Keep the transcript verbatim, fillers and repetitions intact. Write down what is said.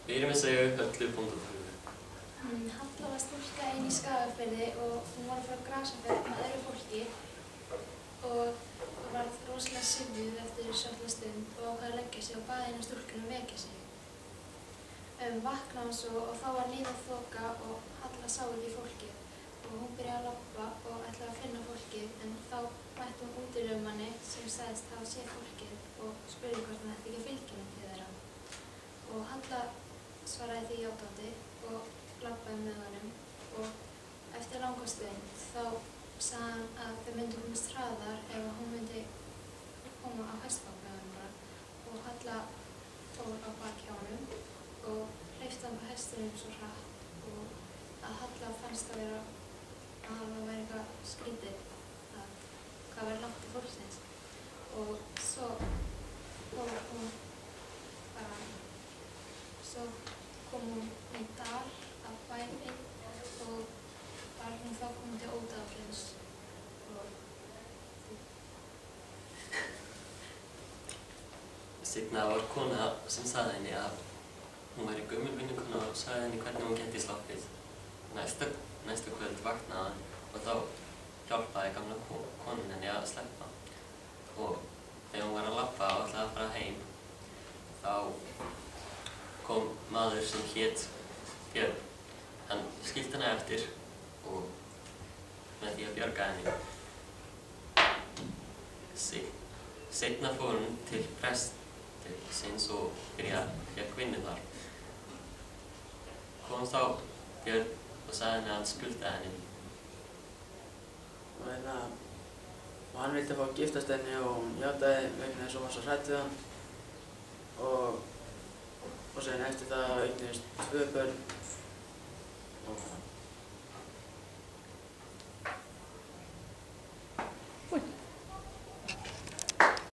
Við erum að segja Höllu bóndatorfu. Halla var stúlka ein í Skagafirði og hún var frá Grasafjörð með öðru fólki og varð rosalega syfjuð eftir svolitla stund og ákvað að leggja sig og baði eina stúlkuna um vekja sig. Um, vaknaði hann svo og þá var níð og þoka og Halla sá ekki fólkið og hún byrjaði að labba og ætlaði að finna fólkið en þá mætti hún útilegumanni sem sagðist hafa séð fólkið og spurði hvort hann ætti ekki að fylgja henni til þeirra. Og Halla svaraði því játandi og labbaði með honum og eftir langa stund þá sagði hann að þau myndu komast hraðar ef hún myndi koma á hestbak með honum og Halla fór á bak hjá honum og hleypti hann á hestinum svo hratt og að Halla fannst að vera að það væri eitthvað skrítið að hvað væri langt til fólksins og svo fór hún bara svo kom hún í dal af bæri og var hún þá komin til Ódaflins og Seinna var kona sem sagði henni að hún væri gömul vinnukona og sagði henni hvernig hún gæti sloppið. Næsta, næsta kvöld vaknaði hann og þá hjálpaði gamla konan henni að sleppa. Og þegar hún var að labba og ætlaði að fara heim þá kom maður sem hét Björn. Hann skildi hana eftir og með því að bjarga henni. Seinna fór hún til prestsins og fékk vinnu þar. Kom þá Björn og sagði henni að hann skuldaði henni. Og hérna, og hann vildi fá að giftast henni og hún játaði vegna þess að hún var svo hrædd við hann. Og, og síðan eftir það eignuðust tvö börn og